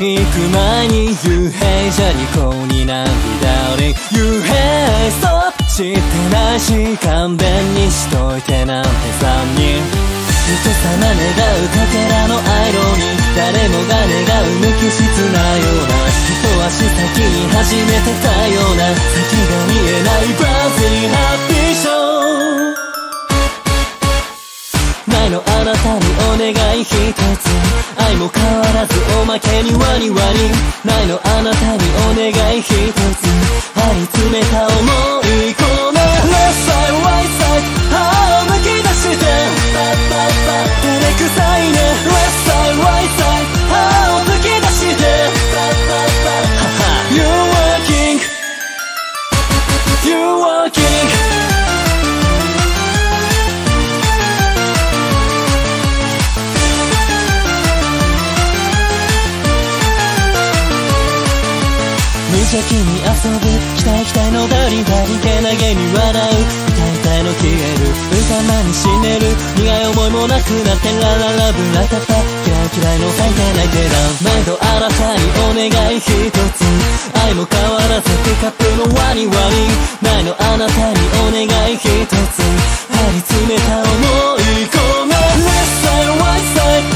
引く前に You hate じゃにこになる Darling You hate stop してないし勘弁にしといてなんて3人人様願うかけらのアイロニー誰もが願う無機質なような一足先に始めてたような先が見えないバズにハッピーショーないのあなたにお願い一つ愛も変わらずおまけにワニワニないのあなたにお願い一つ張り詰めた想いこの Left side right side 歯をむき出して照れくさいね Left side right side 歯をむき出して You're working You're working無邪気に遊ぶ期待期待のバリバリけなげに笑う痛々の消える歌間に死ねる苦い思いもなくなってラララブラタタ嫌い嫌いの最低な下段毎度あなたにお願い一つ愛も変わらずピカップのワニワニないのあなたにお願い一つ張り詰めた想い込め Left side right side